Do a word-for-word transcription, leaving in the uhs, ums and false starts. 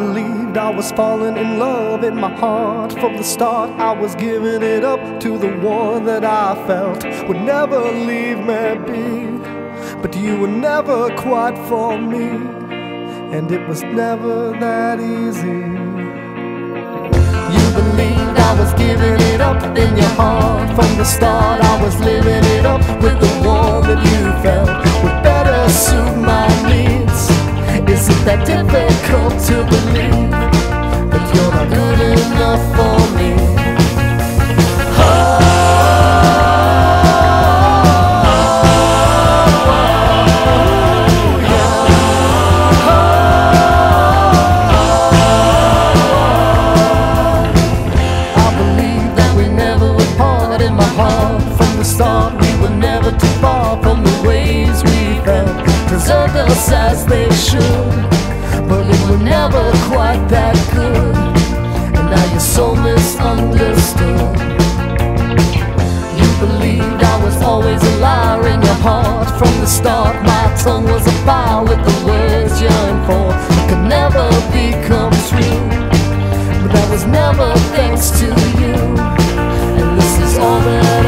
believed I was falling in love in my heart. From the start I was giving it up to the one that I felt would never leave me be. But you were never quite for me, and it was never that easy. You believed I was giving it up in your heart. From the start I was living it up with the one that you felt would better suit my needs. Is it that difficult to believe that you're not good enough for me? Oh, start, we were never too far from the ways we felt. Deserved us as they should, but we were never quite that good. And now you're so misunderstood. You believed I was always a liar in your heart. From the start my tongue was a fire with the words yearned for. It could never become true, but that was never thanks to you. And this is all that